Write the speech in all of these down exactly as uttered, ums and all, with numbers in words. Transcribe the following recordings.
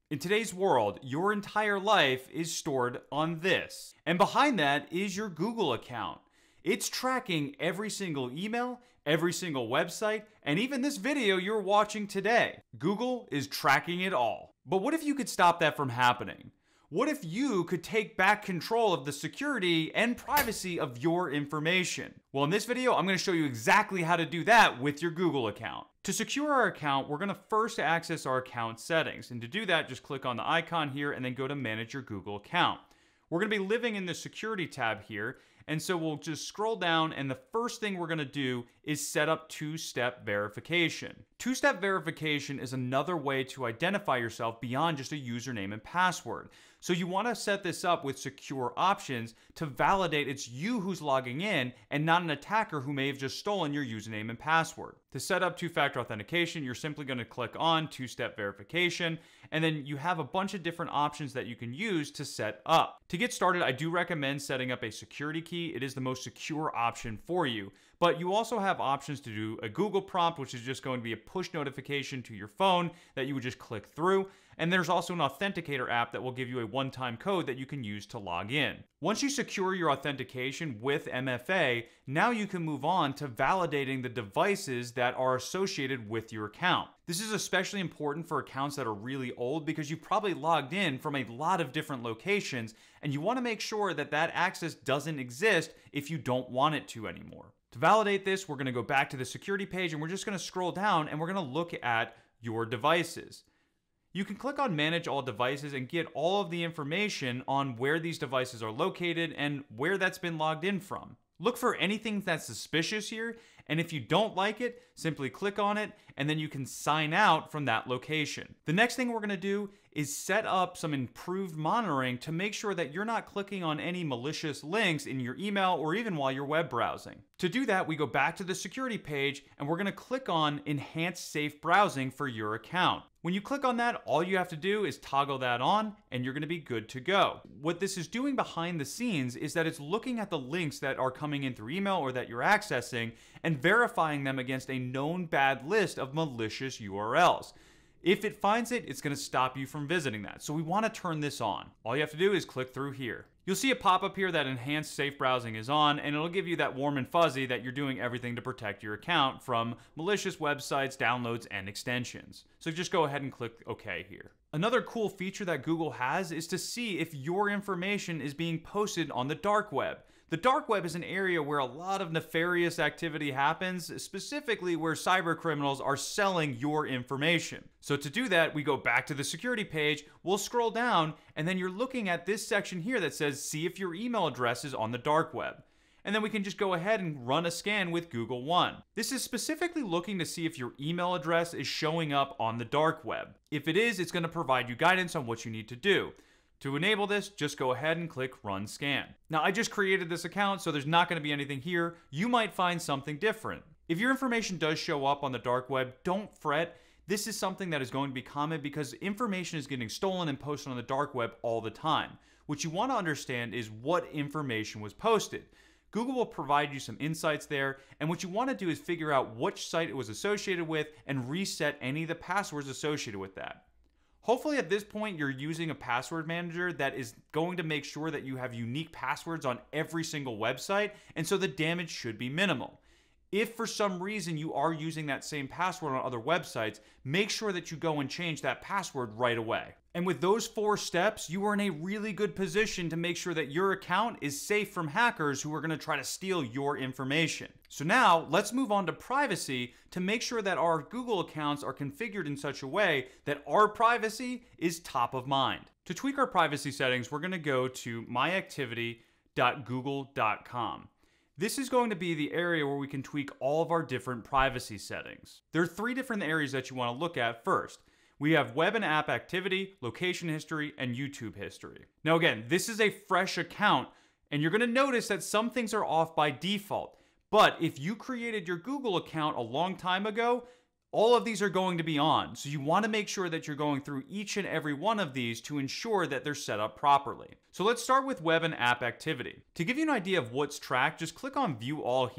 In today's world, your entire life is stored on this. And behind that is your Google account. It's tracking every single email, every single website, and even this video you're watching today. Google is tracking it all. But what if you could stop that from happening? What if you could take back control of the security and privacy of your information? Well, in this video, I'm going to show you exactly how to do that with your Google account. To secure our account, we're going to first access our account settings. And to do that, just click on the icon here and then go to manage your Google account. We're going to be living in the security tab here. And so we'll just scroll down, and the first thing we're going to do is set up two-step verification. Two-step verification is another way to identify yourself beyond just a username and password. So you want to set this up with secure options to validate it's you who's logging in and not an attacker who may have just stolen your username and password. To set up two-factor authentication, you're simply going to click on two-step verification, and then you have a bunch of different options that you can use to set up. To get started, I do recommend setting up a security key. It is the most secure option for you. But you also have options to do a Google prompt, which is just going to be a push notification to your phone that you would just click through. And there's also an authenticator app that will give you a one-time code that you can use to log in. Once you secure your authentication with M F A, now you can move on to validating the devices that are associated with your account. This is especially important for accounts that are really old because you've probably logged in from a lot of different locations, and you want to make sure that that access doesn't exist if you don't want it to anymore. To validate this, we're going to go back to the security page, and we're just going to scroll down and we're going to look at your devices. You can click on Manage All Devices and get all of the information on where these devices are located and where that's been logged in from. Look for anything that's suspicious here, and if you don't like it, simply click on it, and then you can sign out from that location. The next thing we're going to do is set up some improved monitoring to make sure that you're not clicking on any malicious links in your email or even while you're web browsing. To do that, we go back to the security page, and we're going to click on Enhanced Safe Browsing for your account. When you click on that, all you have to do is toggle that on, and you're going to be good to go. What this is doing behind the scenes is that it's looking at the links that are coming in through email or that you're accessing and verifying them against a known bad list of malicious U R Ls. If it finds it, it's going to stop you from visiting that. So we want to turn this on. All you have to do is click through here. You'll see a pop-up here that Enhanced Safe Browsing is on, and it'll give you that warm and fuzzy that you're doing everything to protect your account from malicious websites, downloads, and extensions. So just go ahead and click OK here. Another cool feature that Google has is to see if your information is being posted on the dark web. The dark web is an area where a lot of nefarious activity happens, specifically where cyber criminals are selling your information. So to do that, we go back to the security page, we'll scroll down, and then you're looking at this section here that says, see if your email address is on the dark web. And then we can just go ahead and run a scan with Google One. This is specifically looking to see if your email address is showing up on the dark web. If it is, it's going to provide you guidance on what you need to do. To enable this, just go ahead and click Run Scan. Now, I just created this account, so there's not going to be anything here. You might find something different. If your information does show up on the dark web, don't fret. This is something that is going to be common because information is getting stolen and posted on the dark web all the time. What you want to understand is what information was posted. Google will provide you some insights there, and what you want to do is figure out which site it was associated with and reset any of the passwords associated with that. Hopefully at this point you're using a password manager that is going to make sure that you have unique passwords on every single website, and so the damage should be minimal. If for some reason you are using that same password on other websites, make sure that you go and change that password right away. And with those four steps, you are in a really good position to make sure that your account is safe from hackers who are going to try to steal your information. So now let's move on to privacy to make sure that our Google accounts are configured in such a way that our privacy is top of mind. To tweak our privacy settings, we're going to go to my activity dot google dot com. This is going to be the area where we can tweak all of our different privacy settings. There are three different areas that you want to look at first. We have web and app activity, location history, and YouTube history. Now again, this is a fresh account, and you're going to notice that some things are off by default. But if you created your Google account a long time ago, all of these are going to be on. So you want to make sure that you're going through each and every one of these to ensure that they're set up properly. So let's start with web and app activity. To give you an idea of what's tracked, just click on View All here,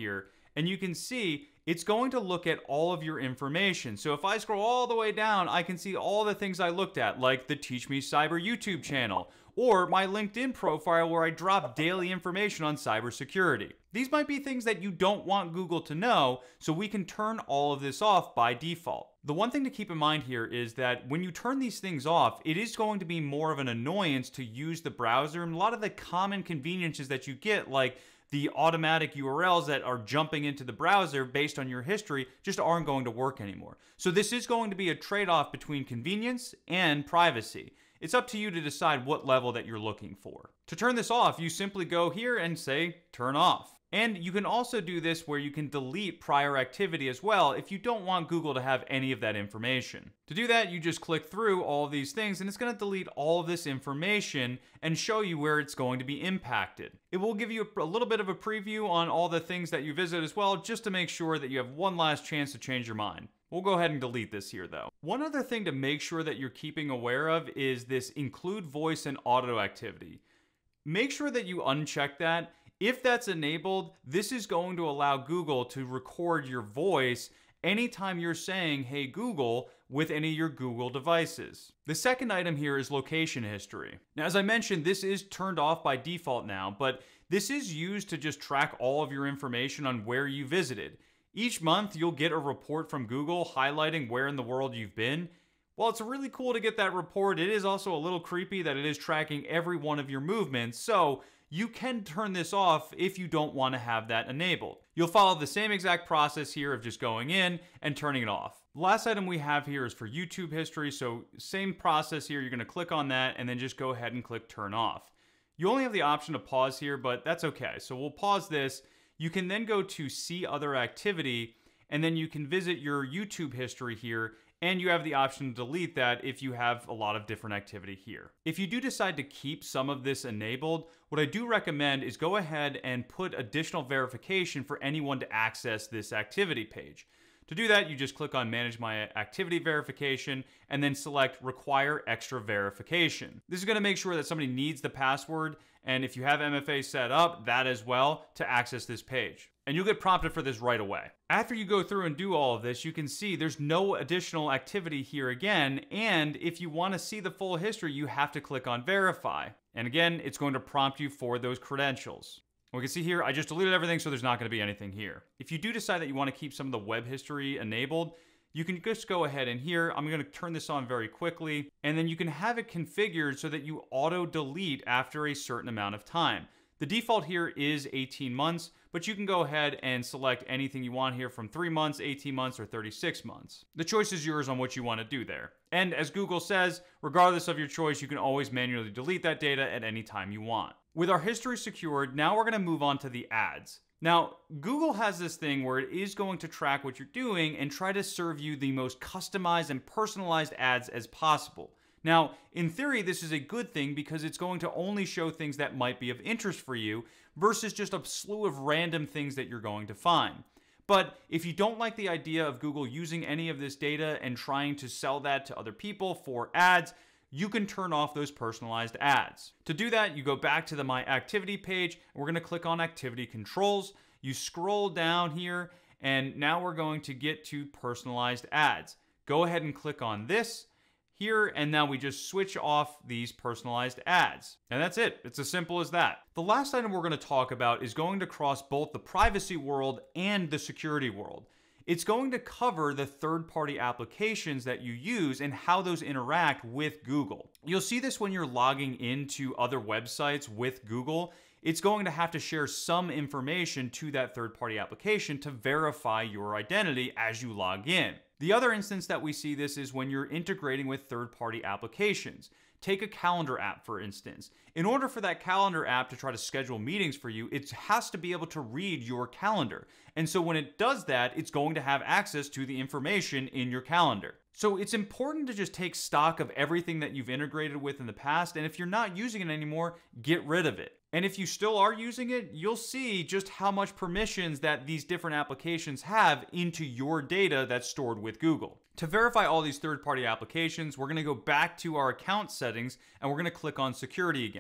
and you can see it's going to look at all of your information. So if I scroll all the way down, I can see all the things I looked at, like the Teach Me Cyber YouTube channel, or my LinkedIn profile where I drop daily information on cybersecurity. These might be things that you don't want Google to know, so we can turn all of this off by default. The one thing to keep in mind here is that when you turn these things off, it is going to be more of an annoyance to use the browser, and a lot of the common conveniences that you get, like the automatic U R Ls that are jumping into the browser based on your history, just aren't going to work anymore. So this is going to be a trade-off between convenience and privacy. It's up to you to decide what level that you're looking for. To turn this off, you simply go here and say turn off. And you can also do this where you can delete prior activity as well if you don't want Google to have any of that information. To do that, you just click through all of these things and it's going to delete all of this information and show you where it's going to be impacted. It will give you a little bit of a preview on all the things that you visit as well, just to make sure that you have one last chance to change your mind. We'll go ahead and delete this here though. One other thing to make sure that you're keeping aware of is this include voice and auto activity. Make sure that you uncheck that. If that's enabled, this is going to allow Google to record your voice anytime you're saying, "Hey Google," with any of your Google devices. The second item here is location history. Now, as I mentioned, this is turned off by default now, but this is used to just track all of your information on where you visited. Each month, you'll get a report from Google highlighting where in the world you've been. While it's really cool to get that report, it is also a little creepy that it is tracking every one of your movements, so you can turn this off if you don't want to have that enabled. You'll follow the same exact process here of just going in and turning it off. The last item we have here is for YouTube history, so same process here. You're going to click on that and then just go ahead and click turn off. You only have the option to pause here, but that's okay. So we'll pause this. You can then go to see other activity, and then you can visit your YouTube history here, and you have the option to delete that if you have a lot of different activity here. If you do decide to keep some of this enabled, what I do recommend is go ahead and put additional verification for anyone to access this activity page. To do that, you just click on Manage My Activity Verification and then select Require Extra Verification. This is going to make sure that somebody needs the password, and if you have M F A set up, that as well, to access this page. And you'll get prompted for this right away. After you go through and do all of this, you can see there's no additional activity here again, and if you want to see the full history, you have to click on Verify. And again, it's going to prompt you for those credentials. We can see here, I just deleted everything, so there's not going to be anything here. If you do decide that you want to keep some of the web history enabled, you can just go ahead and here, I'm going to turn this on very quickly, and then you can have it configured so that you auto-delete after a certain amount of time. The default here is eighteen months, but you can go ahead and select anything you want here from three months, eighteen months, or thirty-six months. The choice is yours on what you want to do there. And as Google says, regardless of your choice, you can always manually delete that data at any time you want. With our history secured, now we're going to move on to the ads. Now, Google has this thing where it is going to track what you're doing and try to serve you the most customized and personalized ads as possible. Now, in theory, this is a good thing because it's going to only show things that might be of interest for you versus just a slew of random things that you're going to find. But if you don't like the idea of Google using any of this data and trying to sell that to other people for ads, you can turn off those personalized ads. To do that, you go back to the My Activity page, and we're going to click on Activity Controls. You scroll down here, and now we're going to get to personalized ads. Go ahead and click on this here, and now we just switch off these personalized ads. And that's it. It's as simple as that. The last item we're going to talk about is going to cross both the privacy world and the security world. It's going to cover the third-party applications that you use and how those interact with Google. You'll see this when you're logging into other websites with Google. It's going to have to share some information to that third-party application to verify your identity as you log in. The other instance that we see this is when you're integrating with third-party applications. Take a calendar app, for instance. In order for that calendar app to try to schedule meetings for you, it has to be able to read your calendar. And so when it does that, it's going to have access to the information in your calendar. So it's important to just take stock of everything that you've integrated with in the past, and if you're not using it anymore, get rid of it. And if you still are using it, you'll see just how much permissions that these different applications have into your data that's stored with Google. To verify all these third-party applications, we're going to go back to our account settings and we're going to click on security again.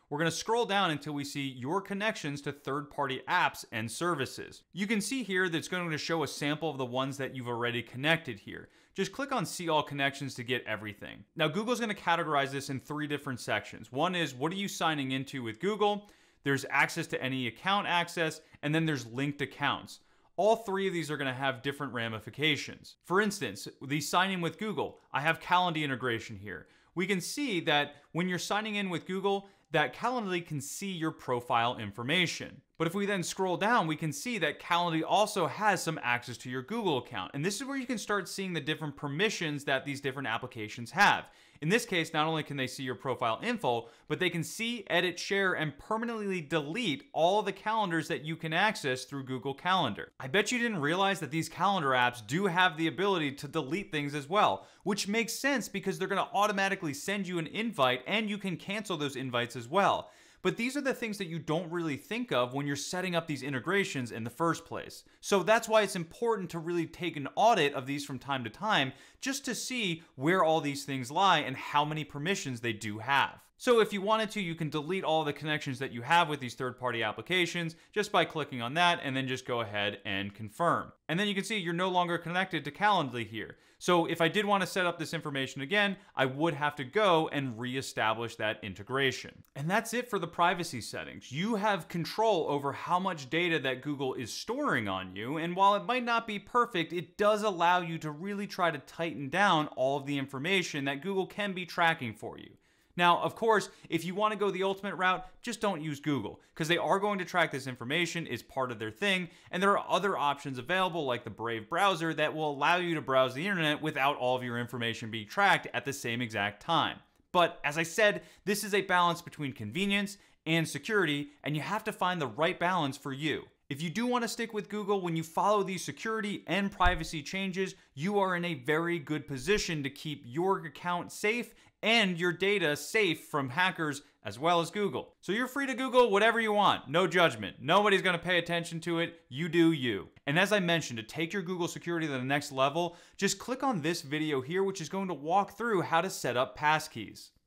We're going to scroll down until we see your connections to third-party apps and services. You can see here that it's going to show a sample of the ones that you've already connected here. Just click on See All Connections to get everything. Now, Google's going to categorize this in three different sections. One is, what are you signing into with Google? There's access to any account access, and then there's linked accounts. All three of these are going to have different ramifications. For instance, the sign in with Google, I have Calendly integration here. We can see that when you're signing in with Google, that Calendly can see your profile information. But if we then scroll down, we can see that Calendly also has some access to your Google account. And this is where you can start seeing the different permissions that these different applications have. In this case, not only can they see your profile info, but they can see, edit, share, and permanently delete all of the calendars that you can access through Google Calendar. I bet you didn't realize that these calendar apps do have the ability to delete things as well, which makes sense because they're going to automatically send you an invite and you can cancel those invites as well. But these are the things that you don't really think of when you're setting up these integrations in the first place. So that's why it's important to really take an audit of these from time to time just to see where all these things lie and how many permissions they do have. So if you wanted to, you can delete all the connections that you have with these third-party applications just by clicking on that and then just go ahead and confirm. And then you can see you're no longer connected to Calendly here. So if I did want to set up this information again, I would have to go and reestablish that integration. And that's it for the privacy settings. You have control over how much data that Google is storing on you, and while it might not be perfect, it does allow you to really try to tighten down all of the information that Google can be tracking for you. Now, of course, if you want to go the ultimate route, just don't use Google, because they are going to track this information, it's part of their thing, and there are other options available like the Brave browser that will allow you to browse the internet without all of your information being tracked at the same exact time. But as I said, this is a balance between convenience and security, and you have to find the right balance for you. If you do want to stick with Google, when you follow these security and privacy changes, you are in a very good position to keep your account safe and your data safe from hackers as well as Google. So you're free to Google whatever you want, no judgment. Nobody's gonna pay attention to it, you do you. And as I mentioned, to take your Google security to the next level, just click on this video here, which is going to walk through how to set up passkeys.